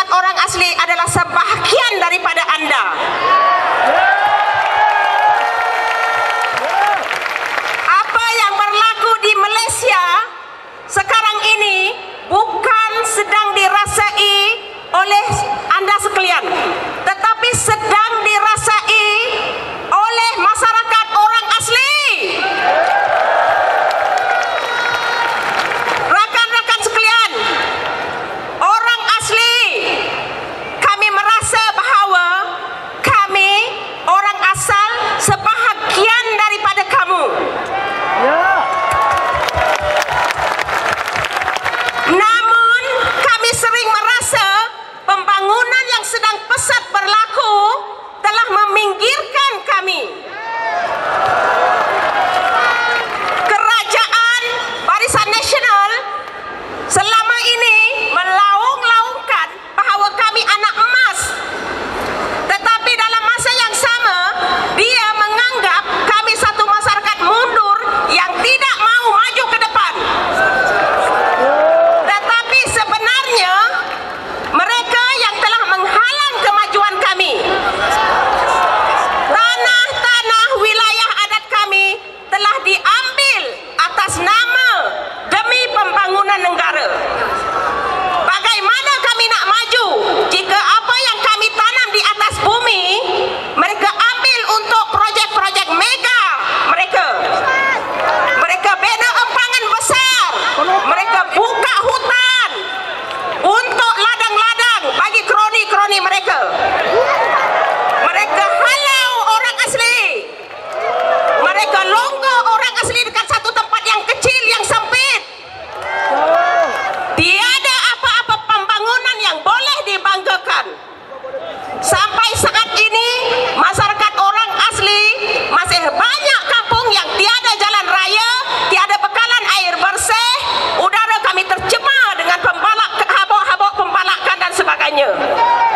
masyarakat orang asli adalah sebahagian daripada Anda. Apa yang berlaku di Malaysia sekarang ini bukan sedang dirasai oleh Anda sekalian, tetapi sedang dirasai oleh masyarakat orang asli. Rakan-rakan sekalian, orang asli, kami merasa bahawa kami orang asal sebahagian daripada kamu. Namun kami sering merasa pembangunan yang sedang pesat berlaku telah meminggirkan kami. Kerajaan Barisan Nasional selama ini melaung-laungkan bahawa kami anak emas, tetapi dalam masa yang sama dia menganggap kami satu masyarakat mundur yang tidak mau maju ke depan. Tetapi sebenarnya mereka yang telah menghalang kemajuan kami. Tanah-tanah wilayah adat kami telah diambil atas nama demi pembangunan negara. Bagaimana kami nak maju jika apa yang kami tanam di atas bumi mereka ambil untuk projek-projek mega mereka? Mereka bina empangan besar, mereka buka hutan untuk ladang-ladang bagi kroni-kroni mereka. Mereka halau orang asli, mereka longgar orang asli dekat satu tempat yang kecil, yang sempit. Tiada apa-apa pembangunan yang boleh dibanggakan. Sampai saat ini masyarakat orang asli masih banyak kampung yang tiada jalan raya, tiada bekalan air bersih, udara kami tercemar dengan habuk-habuk pembalakan dan sebagainya.